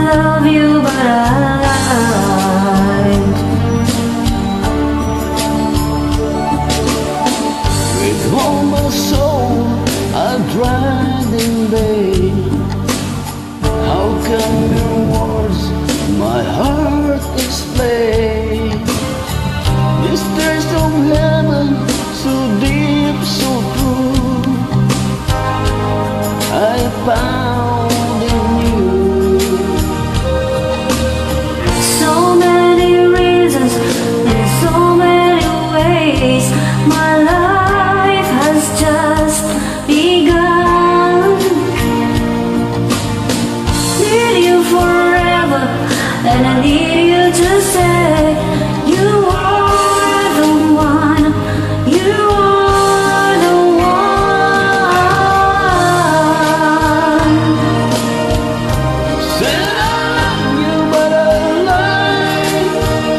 love you, but I lied. With all my soul I tried in vain. How can your words my heart explain? Mysteries of heaven, so deep, so true, I found in you. So many reasons, in so many ways, my life has just begun. Need you forever, and I need you to say you are the one, you are the one. Said I love you, but I lied.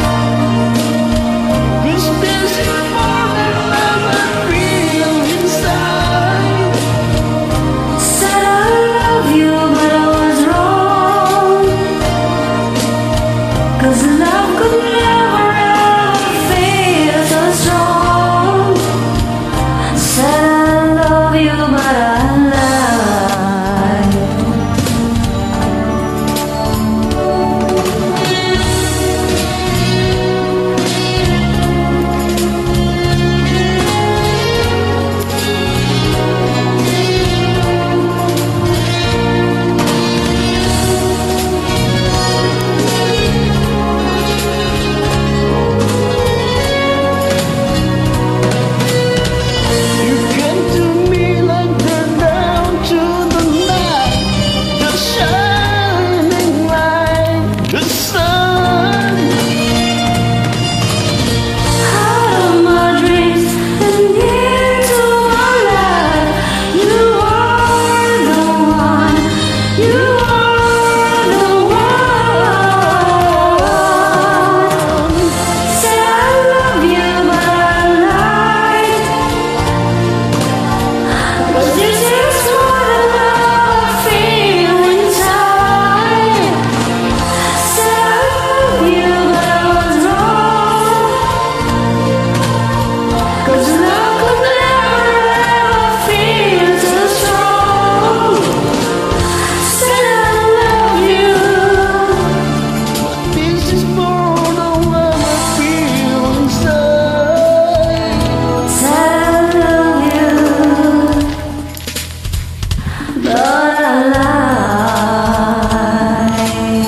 'Cause this is more than love I feel inside. Said I love you, but I was wrong. 'Cause love could never ever feel so strong. Said I love you, but I lied. You came to me like the down to the night, the shining light, the sun. Out of my dreams and into my life, you are the one, you are the one. Said I love you, but I lied. 'Cause this is more than love I feel inside. Said I love you, but I was wrong. 'Cause love could never ever feel so strong. Said I love you. This is more than love I feel inside. Said I love you, but I lied.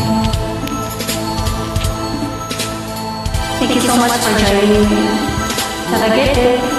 Thank you so much for joining me. Have a great day.